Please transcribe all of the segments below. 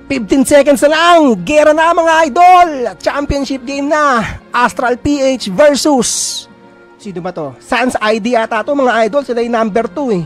15 seconds na lang. Gera na mga idol. Championship game na. Astral PH versus sino ba to? Sans ID ata to mga idol. Sila yung number 2 eh.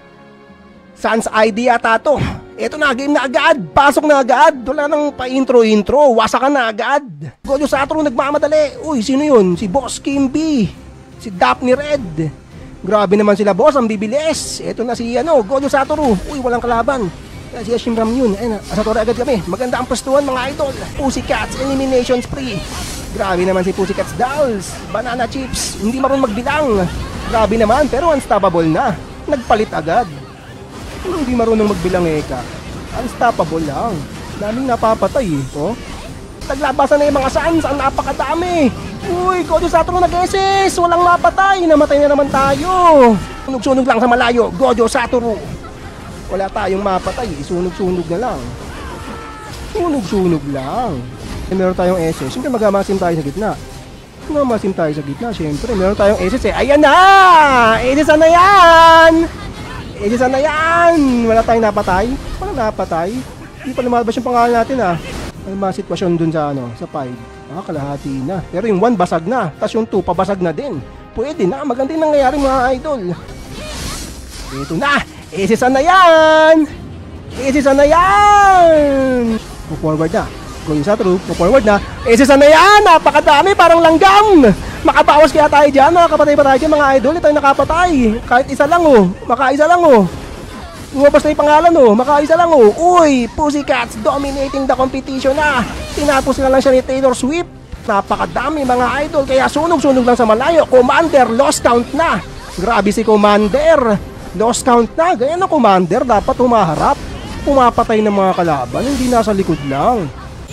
Sans ID ata to. Eto na, game na agad. Pasok na agad. Wala nang pa-intro-intro. Wasakan na agad. Gojo Satoru nagmamadali. Uy, sino yun? Si Boss Kimby. Si Daphne Red. Grabe naman sila boss, ang bibilis. Eto na si Gojo Satoru. Uy, walang kalaban. Si Shimram yun. Ayun na, Satoru agad kami. Maganda ang pwestuhan mga idol. Pussycats, elimination spree. Grabe naman si Pussycats Dolls. Banana Chips, hindi marunong magbilang. Grabe naman, pero unstoppable na. Nagpalit agad. Hindi marunong magbilang eka. Unstoppable lang. Daming napapatay eh. Oh. Naglabasan na yung mga Sans. Ang napakadami. Uy, Gojo Satoru nag-SS. Walang napatay. Namatay na naman tayo. Sunog-sunog lang sa malayo. Gojo Satoru. Wala tayong mapatay. Sunog-sunog na lang. Sunog-sunog lang. Meron tayong SS. Siyempre magamasim tayo sa gitna. Magamasim tayo sa gitna. Siyempre meron tayong SS eh. Ayan na! SS na yan! SS na yan! Wala tayong napatay. Walang napatay. Hindi pa lumalabas yung pangalan natin ah. May mga sitwasyon dun sa sa 5. Kalahati na. Pero yung 1 basag na. Tapos yung 2 pabasag na din. Pwede na. Maganda yung nangyayari mga idol. Ito na! SS na yan! SS na yan! Forward na. Gojo Satoru, forward na. SS na yan! Napakadami, parang langgam! Makabawas kaya tayo dyan, makakapatay pa tayo dyan mga idol. Ito yung nakapatay. Kahit isa lang oh. Makaisa lang oh. Lumabas na yung pangalan oh. Makaisa lang oh. Uy, Pussycats dominating the competition na. Tinapos na lang siya ni Taylor Swift. Napakadami mga idol. Kaya sunog-sunog lang sa malayo. Commander, lost count na. Grabe si Commander. Lost count na. Ganyan ang Commander. Dapat humaharap. Pumapatay ng mga kalaban. Hindi nasa likod lang.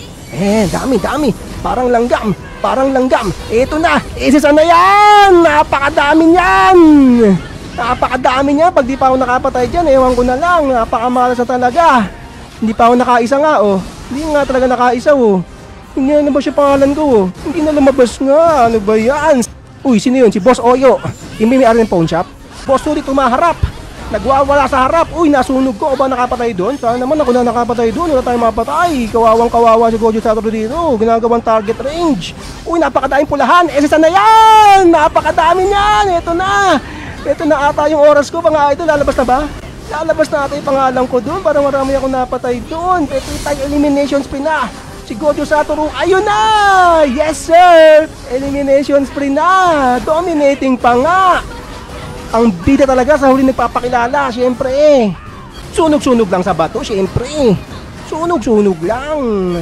Dami. Parang langgam. Ito na. SS na yan. Napakadami niyan. Napakadami niya. Pag di pa ako nakapatay dyan, ewan ko na lang. Napakamalas na talaga. Hindi pa ako nakaisa nga oh. Hindi nga talaga nakaisa oh. Hindi na lumabas yung pangalan ko oh. Hindi na lumabas nga. Ano ba yan? Uy, sino yun? Si Boss Oyo. Hindi may ari ng pawn shop. Boss Sulit tumaharap. Nagwawala sa harap. Uy, nasunog ko. O ba nakapatay doon? Sana naman ako na nakapatay doon. Wala tayong mapatay. Kawawang-kawawa si Gojo Satoru dito. Ginagawang target range. Uy, napakadaming pulahan. SS na yan! Napakadami niyan! Ito na! Ito na ata yung oras ko. Mga idol, lalabas na ba? Lalabas na ata yung pangalan ko doon. Para marami akong napatay doon. Petitay elimination spree na. Si Gojo Satoru. Ayun na! Yes, sir! Elimination spree na. Dominating pa nga. Ang bida talaga sa huli nagpapakilala, syempre eh. Sunog-sunog lang sa bato, syempre eh. Sunog-sunog lang.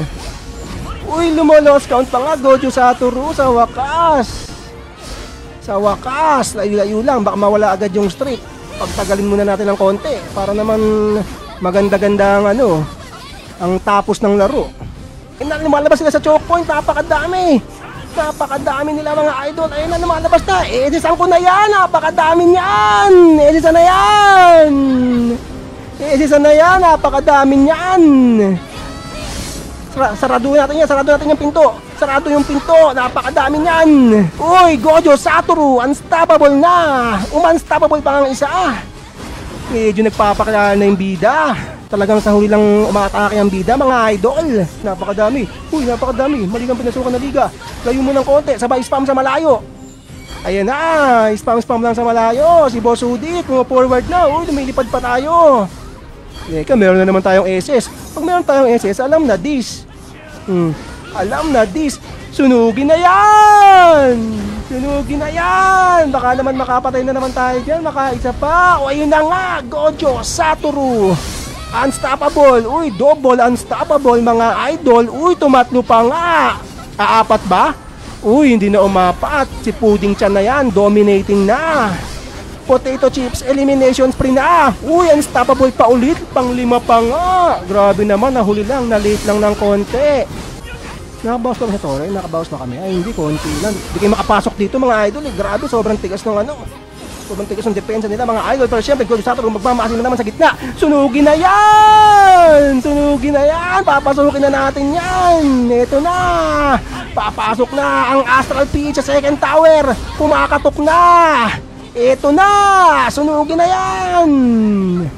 Uy, lumolos count pa nga, Gojo Satoru, sa wakas. Sa wakas, layo-layo lang, baka mawala agad yung streak. Pagtagalin muna natin ng konti, para naman maganda-ganda ang tapos ng laro. Lumalabas sila sa choke point, napakadami. Napakadami nila mga idol. Ayun na, lumalabas na. Edisan ko na yan. Napakadami niyan. Edisan na yan. Edisan na yan. Napakadami niyan. Sarado natin yan. Sarado natin yung pinto. Sarado yung pinto. Napakadami niyan. Uy, Gojo Satoru. Unstoppable na. Unstoppable pa ang isa. Medyo nagpapakilala na yung bida. Talagang sa huli lang umatake ang bida mga idol. Napakadami. Uy, napakadami. Mali kang pinasukan na liga. Layo mo ng konti. Sabay spam sa malayo. Ayan na. Spam lang sa malayo. Si Boss Udit. Mga forward na. Uy, lumilipad pa tayo. Teka, meron na naman tayong SS. Pag meron tayong SS, alam na this. Alam na this. Sunugin na yan. Sunugin na yan. Baka naman makapatay na naman tayo dyan. Makaisa pa. O ayun na nga. Gojo Satoru. Unstoppable. Uy, double unstoppable mga idol. Uy, tumatlo pa nga. Aapat ba? Uy, hindi na umapat. Si Pudding Chan na yan. Dominating na. Potato Chips elimination spree na. Uy, unstoppable pa ulit. Pang-5 pa nga. Grabe naman. Nahuli lang. Na-late lang ng konti. Nakabawas kami sa Torre. Nakabawas na kami. Ay, hindi. Konti lang. Hindi kayo makapasok dito mga idol. Grabe, sobrang tigas ng sobrang tigas ng depensa nila mga idol. Pero syempre, Gojo Satoru magmamasin na naman sa gitna. Sunugin na yan! Sunugin na yan! Papasukin na natin yan! Ito na! Papasok na ang Astral PH sa second tower! Pumakatok na! Ito na! Sunugin na yan!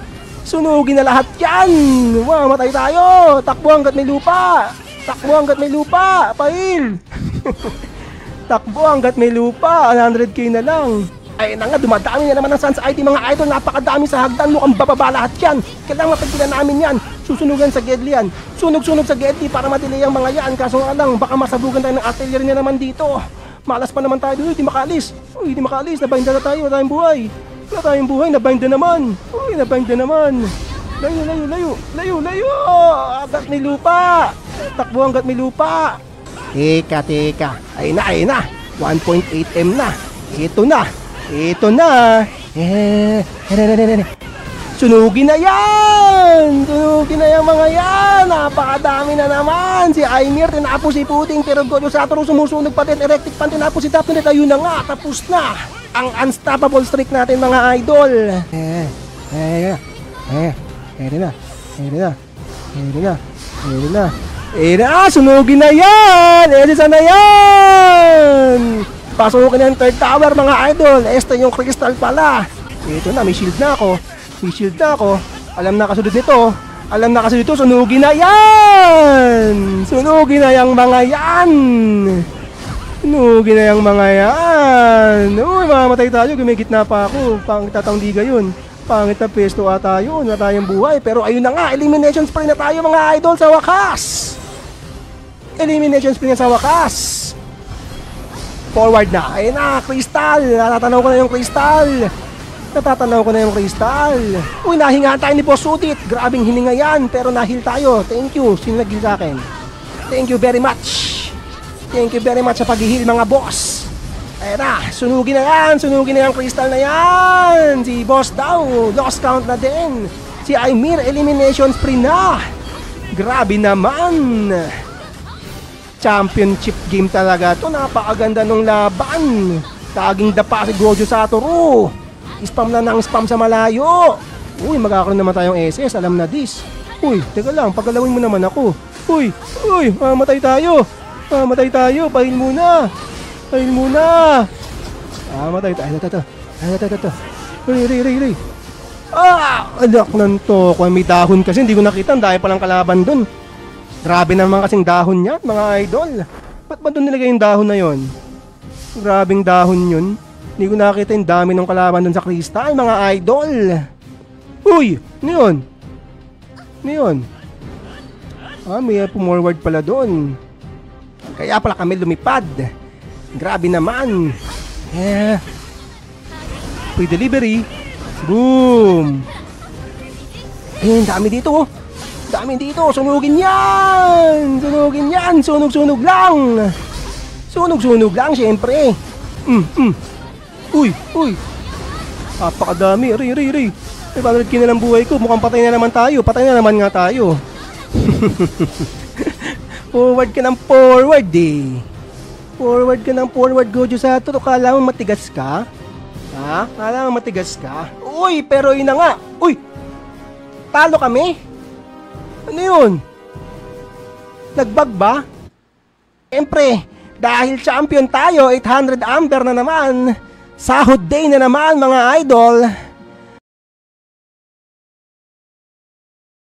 Sunugin na lahat yan. Mamatay tayo. Takbo hanggat may lupa. Takbo hanggat may lupa. Pail. Takbo hanggat may lupa. 100k na lang. Ay na nga, dumadami na naman ang Sans ID mga idol. Napakadami sa hagdan. Mukhang bababa lahat yan. Kailangan mapigilan namin yan. Susunugan sa Gedli yan. Sunog-sunog sa Gedli para madelay ang mga yan. Kaso nga lang, baka masabugan tayo ng artillery na naman dito. Malas pa naman tayo. Uy, di makalis. Uy, di makalis. Nabind na tayo. Wala tayong buhay. Wala tayong buhay. Nabind na naman. Uy, nabind na naman. Layo, layo, layo. Layo, layo. Hanggat may lupa. Takbo hanggat may lupa. Teka, teka. Ayun na, ayun na. 1.8M na. Ito na. Ito na. Sunugin na yan. Sunugin na yung mga yan. Napakadami na naman. Si Aimir, tinapos si Puting. Pero Gojo Satoru sumusunog pa din. Erectic Pan, tinapos si Daphne. Ayun na nga. Tapos na. Ang unstoppable streak natin mga idol. Ere na. Sunugin na yan. Edison na yan. Pasukin na yung third tower mga idol. Este yung crystal pala. Ito na, may shield na ako. Alam na kasunod nito. Sunugin na yan. Sunugin na yung mga yan. Uy, mamamatay tayo. Gumigit na pa ako. Pangit na taong-liga yun. Pangit na pesto ata yun. Wala tayong buhay. Pero ayun na nga, elimination spree na tayo mga idol sa wakas. Forward na. Ayun na, crystal. Natatanaw ko na yung crystal. Uy, nahingaan tayo ni Boss Udit. Grabing hininga yan. Pero nahil tayo. Thank you. Sino nag-heal sa akin? Thank you very much sa pag-heal mga boss. Ayun na, sunugin na yung crystal na yan. Si Boss daw, lost count na din. Si Aimir, elimination spree na. Grabe naman. Championship game talaga to. Napakaganda nung laban. Taging dapa si Gojo Satoru. Spam na ng spam sa malayo. Uy, magkakaroon naman tayong SS. Alam na this. Uy, teka lang, paggalawin mo naman ako. Uy, mamatay tayo. Pahin muna. Mamatay tayo. Ito. Ray. Alak ng to. Kung may dahon kasi, hindi ko nakita. Dahil palang kalaban dun. Grabe naman kasing dahon yan, mga idol. Ba't ba doon nilagay yung dahon na yon? Grabing dahon yun. Hindi ko nakita yung dami ng kalaban doon sa kristal, mga idol. Uy! Ano yun? May pumorward pala doon. Kaya pala kami lumipad. Grabe naman. Pre-delivery. Boom! Dami dito. Sunugin yan. Sunog lang, syempre. Uy. Napakadami. Ray. 500k na lang buhay ko. Mukhang patay na naman tayo. Patay na naman nga tayo. Forward ka ng forward eh. Gojo Satoru. Kala mo matigas ka? Ha? Kala mo matigas ka? Uy, pero yun na nga. Uy! Talo kami? Ano yun? Nagbag ba? Siyempre, dahil champion tayo, 800 amber na naman. Sahod day na naman mga idol.